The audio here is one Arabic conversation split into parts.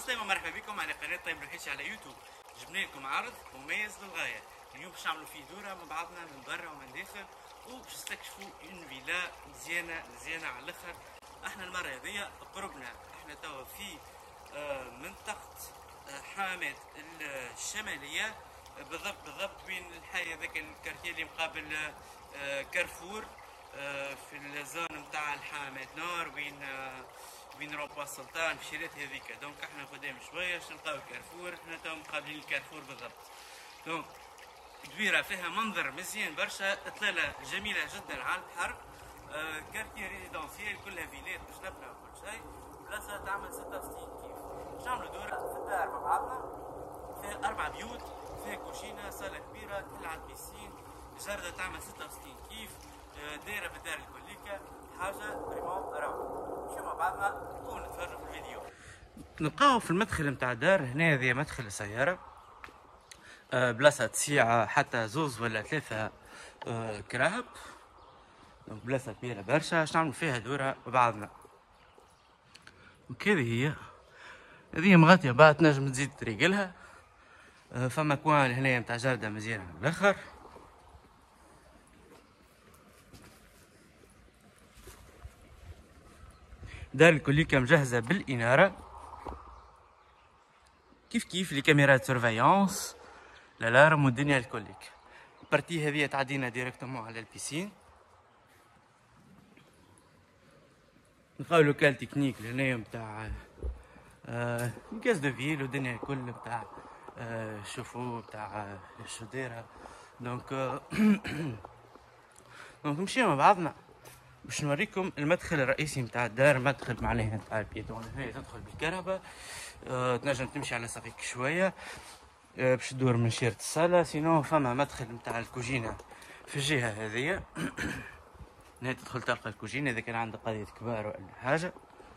عسلامة، مرحبا بكم على قناة طيب الوحيشي على يوتيوب. جبنا لكم عرض مميز للغاية. اليوم باش نعملوا فيه دورة مع بعضنا من برا ومن داخل، وباش تستكشفوا اون فيلا مزيانة على الاخر. احنا المرة هذيا قربنا، احنا توا في منطقة حامات الشمالية، بالضبط بين الحي هذاك الكارتيه اللي مقابل كارفور، في الزون نتاع الحامات نور، بين روبا السلطان في الشيرات هذيك. دونك احنا قدام شويه باش نلقاو الكارفور، احنا تو مقابلين الكارفور بالضبط. دونك دويره فيها منظر مزيان برشا، اطلاله جميله جدا على البحر، كارتيه ريزيدونسيال كلها فيلات بجنبنا وكل شيء. بلاصه تعمل 66 كيف. باش نعملوا دوره في الدار مع بعضنا، فيها 4 بيوت، فيها كوشينه، صاله كبيره، تطل على البيسين، جردة تعمل 66 كيف، دايره بالدار الكليكه، حاجه بريمون روعه. نمشيو مع بعضنا ونتفرجوا في الفيديو. نلقاو في المدخل نتاع الدار هنا، هذه مدخل السياره، بلاصه تسيع حتى زوز ولا ثلاثه كراهب. دونك بلاصه كبيره برشا باش نعملوا فيها دوره ببعضنا. دونك هذه مغطيه بعد، تنجم تزيد تريقلها. فما كوان هنا نتاع جردة مزيانه على الاخر. دار الكليكة مجهزة بالإنارة، كيف لي كاميرات سيرفايونس، الالارم والدنيا الكليك. البارتي هذه تعدينا ديريكتومون على البيسين. نلقاو لوكال تكنيك لهنايا نتاع كاز دو فيل والدنيا الكل نتاع شوفو نتاع الشديرة. دونك نمشيو مع بعضنا باش نوريكم المدخل الرئيسي نتاع الدار. مدخل معناها نتاع البيتون، هنا تدخل بالكهرباء، تنجم تمشي على ساقيك شويه باش تدور من شيرة الصالة. سينو فما مدخل نتاع الكوجينة في الجهة هذيا. هنا تدخل تلقى الكوجينة إذا كان عندك قضية كبار ولا حاجة.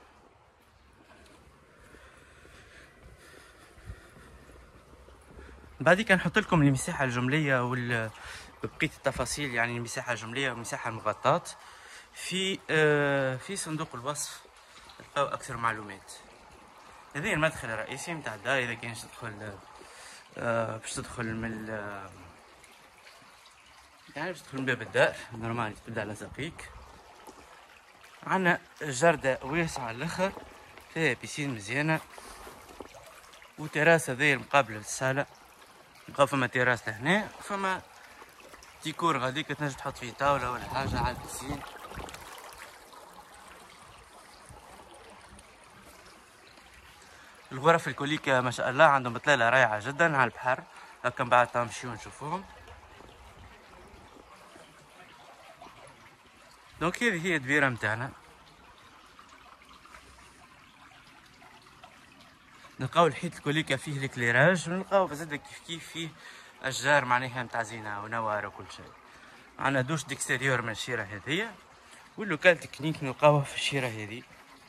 بعديك نحط لكم المساحة الجملية بقية التفاصيل، يعني المساحة الجملية والمساحة المغطاة في صندوق الوصف، تلقاو أكثر معلومات. هذا المدخل الرئيسي نتاع الدار. إذا كانش تدخل باش تدخل من يعني باش تدخل من باب الدار نورمال، تبدا على ساقيك. عندنا جردة واسعة على الاخر، فيها بيسين مزيانة، وتراس هذايا مقابل للصالة. نلقاو فما تراس لهنا، فما ديكور غاديك تنجم تحط فيه طاولة ولا حاجة على البيسين. الغرف الكليكة ما شاء الله عندهم اطلالة رائعة جدا على البحر. هكا من بعد نمشيو نشوفوهم. دونك هذه هي الدبيرة متاعنا. نلقاو الحيط الكليكة فيه الكليراج، ونلقاو زاد كيف فيه اشجار معناها نتاع زينة ونوار وكل شيء. عندنا دوش ديكستيريور من الشيرة هذيا، واللوكال تكنيك نلقاوه في الشيرة هذي.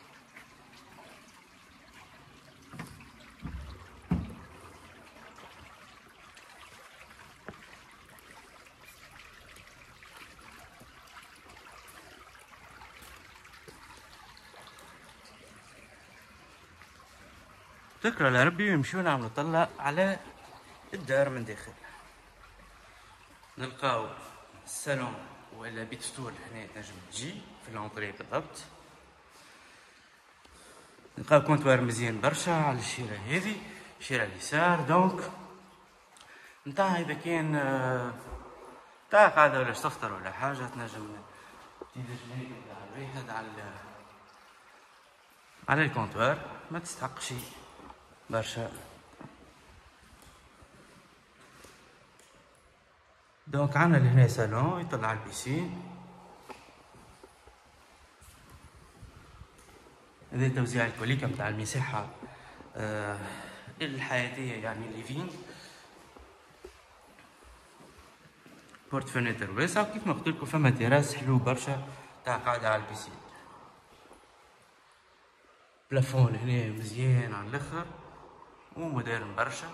شكرا لربي، ونمشيو نعملو طلة على الدار من داخل. نلقاو الصالون ولا بيت ستول هنا، تنجم تجي في الانطري بالضبط. نلقاو كونتوار مزيان برشا على الشيرة هذي، الشيرة اليسار. دونك نتاع اذا كان تاع قاعدة ولا تفطر ولا حاجة، تنجم تيجي هذا على الكونتوار، ما تستحقش برشا. دونك عنا لهنا صالون يطلع على البيسين. هذا توزيع الكوليكا متاع المساحة الحياتية، يعني الليفين. بورت فينيتر واسع، وكيف ما قلتلكوا فما تراس حلو برشا تاع قاعدة على البيسين. بلافون هنا مزيان على الاخر ومودرن برشا،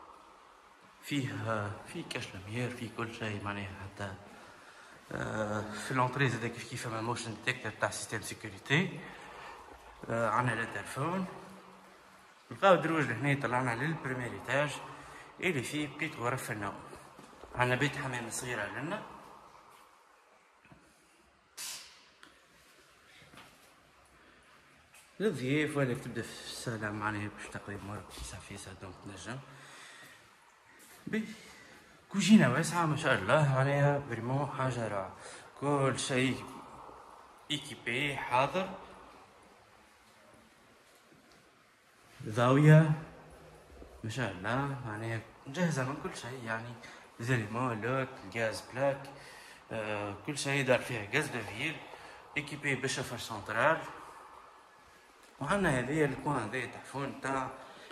فيه كاش لميير، فيه كل شيء معناها. حتى في الانتري زادا كيف فما موشن ديتكتور تاع سيستم سيكوريتي. عندنا التلفون، نلقاو دروج لهنا طلعنا للبريمير ايتاج اللي فيه بقيت غرف النوم. عندنا بيت حمام صغيرة لنا، للضيوف ولا تبدا في الصالة معناها باش تقضي امورك في دونك تنجم. كوجينة واسعة ما شاء الله، معناها فريمون حاجة روعة، كل شيء ايكيبي حاضر. زاوية ما شاء الله، معناها مجهزة من كل شيء، يعني زاليمون لوك الغاز بلاك، كل شيء دار فيها غاز دافيل ايكيبي بشفر سنترال. وعندنا هذه الكوان هذايا تحفون تاع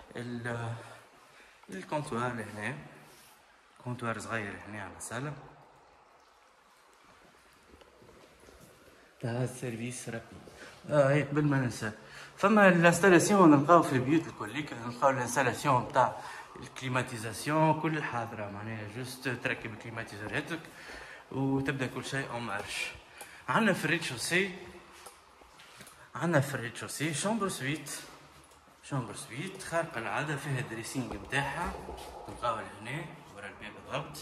الكونتوار هنا، كونتوار صغير هنا على الصالة تاع السيرفيس رابيد. قبل ما ننسى، فما الانستالاسيون نلقاو في البيوت الكل، نلقاو الانستالاسيون تاع الكليماتيزاسيون كل حاضرة، معناها جوست تركب الكليماتيزور هذاك وتبدا كل شيء اون مارش. عندنا في الريتشوسي، شامبر سويت خارقة العادة، فيها دريسينج متاعها نلقاوها لهنا ورا الباب بالضبط.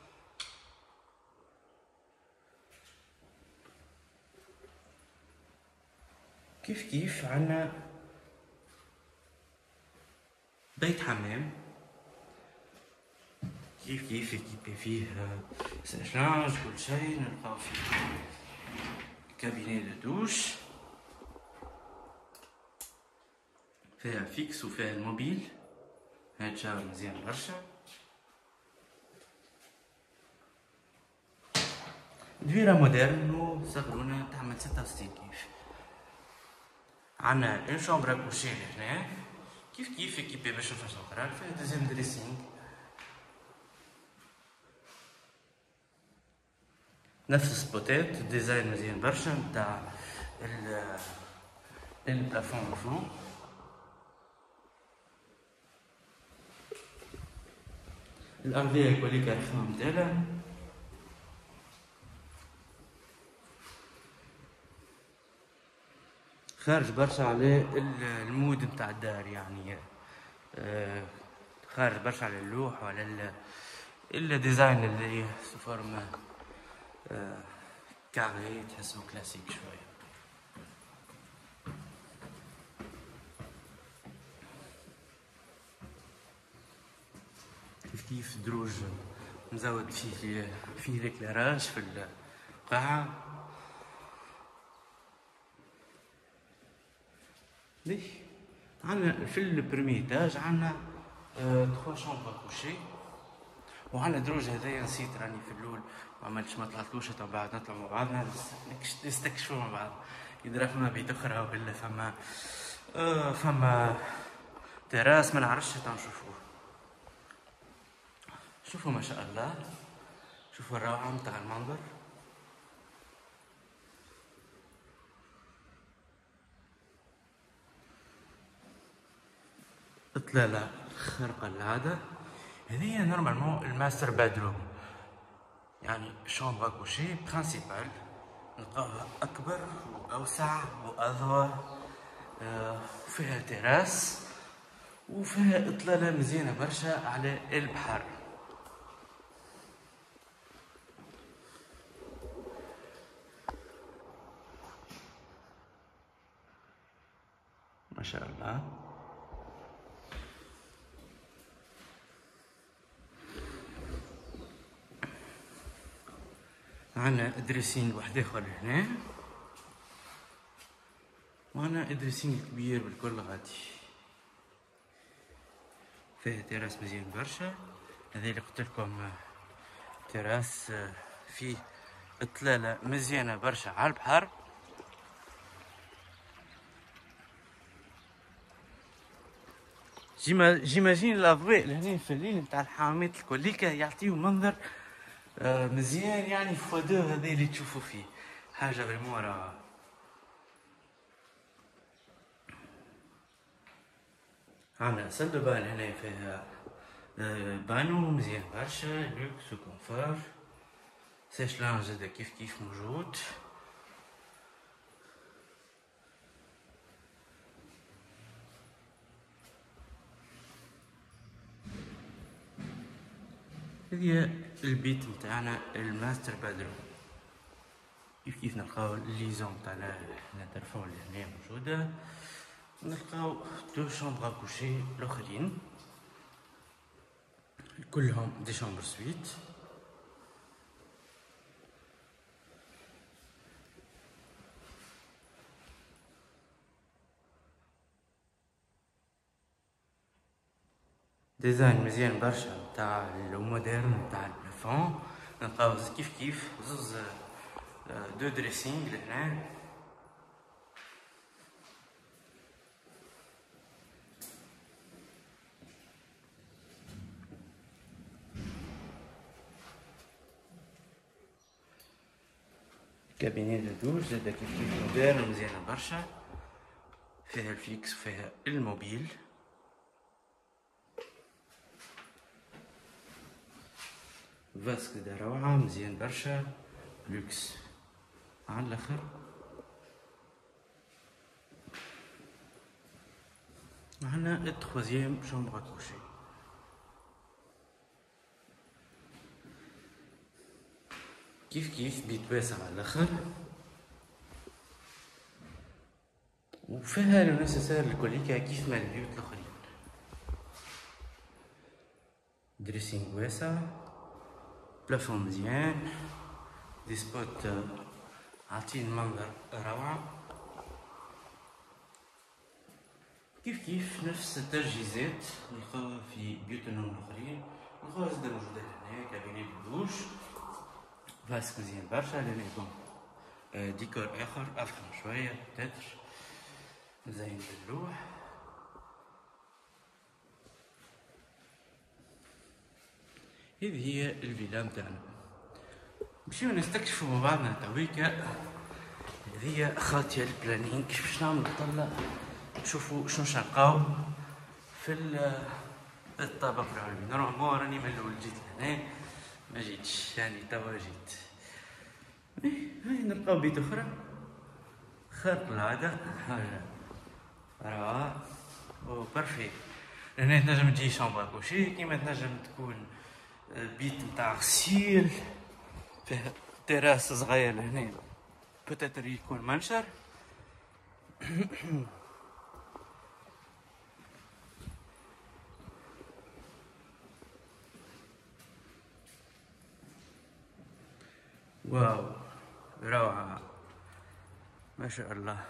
كيف عندنا بيت حمام كيف يكيبي فيه ساشانج كل شيء، نلقاو فيه كابيني دو دوش، فيها فيكس وفيها الموبيل، هاد شاور مزيان برشا. دويرة مودرن وصغرونة تعمل 66 كيف. عنا اون شومبر كوشي لهنا كيف ايكيبي باش نفرش سنترال، فيها دوزيام دريسينغ نفس السبوتات، ديزاين مزيان برشا نتاع البلافون من فوق. الأرضية كوليكا رخام متاعها، خارج برشا على المود نتاع الدار، يعني خارج برشا على اللوح وعلى الديزاين اللي فورما كاري، تحسو كلاسيك شوية. كيف دروج مزود فيه ليكلاراج في القاعة. ليه عندنا في البريمي ايتاج عندنا 3 شامبر كوشي، وعندنا دروج هذايا نسيت راني في الاول ما طلعتلوش، تو بعد نطلعوا مع بعضنا نستكشفوا مع بعض. اذا فما بيت اخرى ولا فما تراس ما نعرفش تنشوفوه. شوفوا ما شاء الله، شوفوا الروعة متاع المنظر. إطلالة خارقة العادة. هذه نورمالمون الماستر بادروم، يعني شومبر كوشي برانسيبال، نلقاوها أكبر وأوسع وأضوى، وفيها تراس وفيها إطلالة مزيانة برشا على البحر. ما شاء الله. عنا دريسينغ واحد اخر هنا، وعنا دريسينغ كبير بالكل غادي، فيه تراس مزيان برشا. هذا اللي قلت لكم تراس فيه اطلالة مزيانة برشا على البحر. جيماجين الاضواء لهنا في الليل نتاع الحمامات الكوليكا يعطيو منظر مزيان، يعني فودو هذا اللي تشوفوا فيه حاجة فريمون روعة. عندنا سال دو بان هنا فيها بانو مزيان برشا لوكس وكونفور، سيش لانج زادا كيف موجود. هذه البيت متاعنا الماستر بادروم. كيف نلقاو الليزون تاع الانترفون اللي هنا موجودة، نلقاو دو شامبر كوشي الاخرين كلهم دي شامبر سويت. ديزاين مزيان برشا تاع المودرن تاع البلافون. نلقاو كيف زوز دو دريسينغ لهنا. كابيني دو دوش زادا كيف مودرن مزيانة برشا، فيها الفيكس وفيها الموبيل. فاسك دا روعة مزيان برشا، لوكس على الاخر. معنا التخوازيام شامبر كوشي. كيف بيت واسع على الاخر، وفيها لو نيسيسير الكوليكا كيف ما البيوت الاخرين. دريسينغ واسع، بلافون مزيان، دي سبوت عاطين منظر روعة. كيف نفس التجهيزات نلقاوها في بيوت النوم الاخرين. نلقاوها زادا موجودة هنا، كابيني دوش، فاسك مزيان برشا. لنا يكون ديكور اخر افخم شوية بتاتر، مزين باللوح. هذه هي الفيلا متاعنا. نمشيو نستكشفوا مع بعضنا تويكا. هذه خاطية البلانينغ كيف باش نعملو طلة، نشوفو شنو نلقاو في الطابق العلوي. نورمالمون راني من الاول جيت لهنا، ما جيتش يعني توا جيت. هاي نلقاو بيت اخرى خارق العادة، حاجة روعة وبرفي. هنا تنجم تجي شامبر كوشي، كيما تنجم تكون بيت متاع غسيل، فيه تراس صغير لهنا بوتيتر يكون منشر. واو روعة ما شاء الله.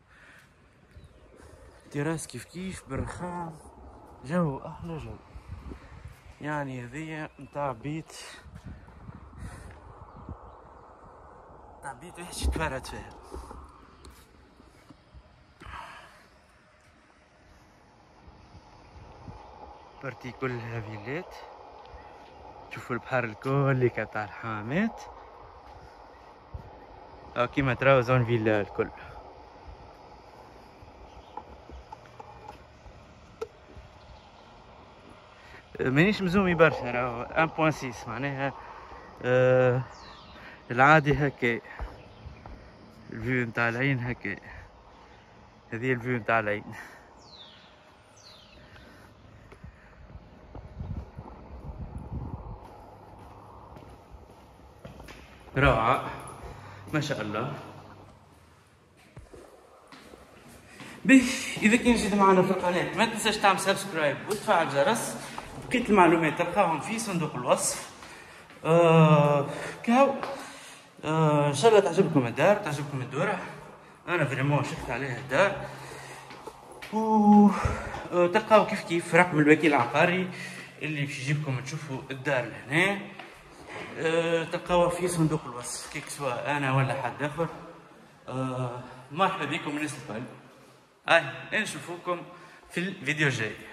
تراس كيف بالرخام، جو احلى جو. يعني هذيا نتاع بيت وحش يتفرد فيها. بارتي كلها فيلات. شوفوا البحر الكل تاع الحامات، او كيما تراو زون فيلا الكل. مانيش مزومي برشا، راهو 1.6 معناها العادي هكا. الفيو نتاع العين هكا، هذه الفيو نتاع العين. روعة ما شاء الله. بيه اذا كان جيت معنا في القناة ما تنساش تعمل سبسكرايب وتفعل الجرس. بقية المعلومات تلقاهم في صندوق الوصف. كاو ان شاء الله تعجبكم الدار، تعجبكم الدورة. انا فريمون شفت عليها الدار. و تلقاو كيف رقم الوكيل العقاري اللي باش يجيبكم تشوفوا الدار لهنا. تلقاوها في صندوق الوصف، كيك سواء انا ولا حد اخر. مرحبا بكم الناس الكل. نشوفوكم في الفيديو الجاي.